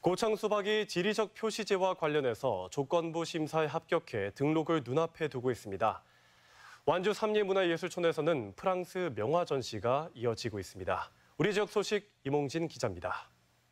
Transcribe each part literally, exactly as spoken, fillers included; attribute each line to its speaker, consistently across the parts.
Speaker 1: 고창 수박이 지리적 표시제와 관련해서 조건부 심사에 합격해 등록을 눈앞에 두고 있습니다. 완주 삼리문화예술촌에서는 프랑스 명화 전시가 이어지고 있습니다. 우리 지역 소식 이몽진 기자입니다.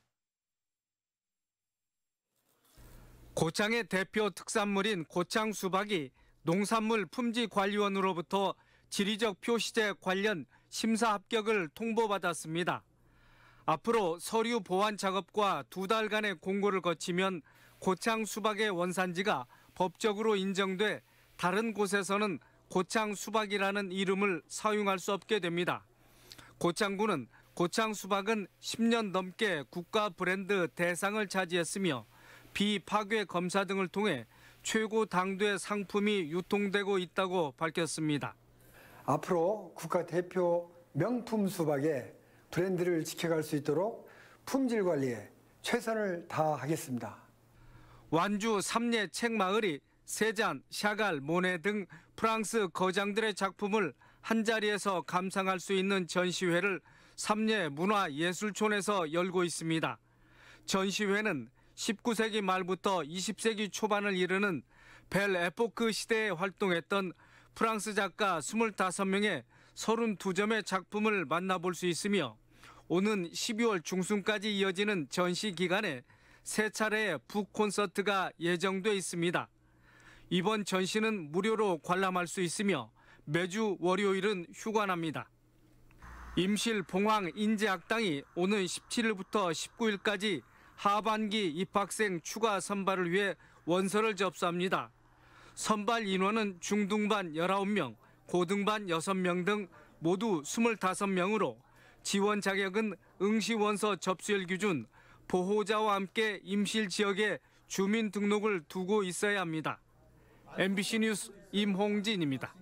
Speaker 2: 고창의 대표 특산물인 고창 수박이 농산물 품질관리원으로부터 지리적 표시제 관련 심사 합격을 통보받았습니다. 앞으로 서류 보완 작업과 두 달간의 공고를 거치면 고창 수박의 원산지가 법적으로 인정돼 다른 곳에서는 고창 수박이라는 이름을 사용할 수 없게 됩니다. 고창군은 고창 수박은 십 년 넘게 국가 브랜드 대상을 차지했으며 비파괴 검사 등을 통해 최고 당도의 상품이 유통되고 있다고 밝혔습니다.
Speaker 3: 앞으로 국가 대표 명품 수박의 브랜드를 지켜갈 수 있도록 품질 관리에 최선을 다하겠습니다.
Speaker 2: 완주 삼례 책마을이 세잔, 샤갈, 모네 등 프랑스 거장들의 작품을 한자리에서 감상할 수 있는 전시회를 삼례 문화예술촌에서 열고 있습니다. 전시회는 십구 세기 말부터 이십 세기 초반을 이르는 벨 에포크 시대에 활동했던 프랑스 작가 이십오 명의 삼십이 점의 작품을 만나볼 수 있으며 오는 십이월 중순까지 이어지는 전시 기간에 세 차례의 북 콘서트가 예정돼 있습니다. 이번 전시는 무료로 관람할 수 있으며 매주 월요일은 휴관합니다. 임실 봉황 인재학당이 오는 십칠일부터 십구일까지 하반기 입학생 추가 선발을 위해 원서를 접수합니다. 선발 인원은 중등반 열아홉 명, 고등반 여섯 명 등 모두 이십오 명으로 지원 자격은 응시원서 접수일 기준 보호자와 함께 임실 지역에 주민 등록을 두고 있어야 합니다. 엠비씨 뉴스 임홍진입니다.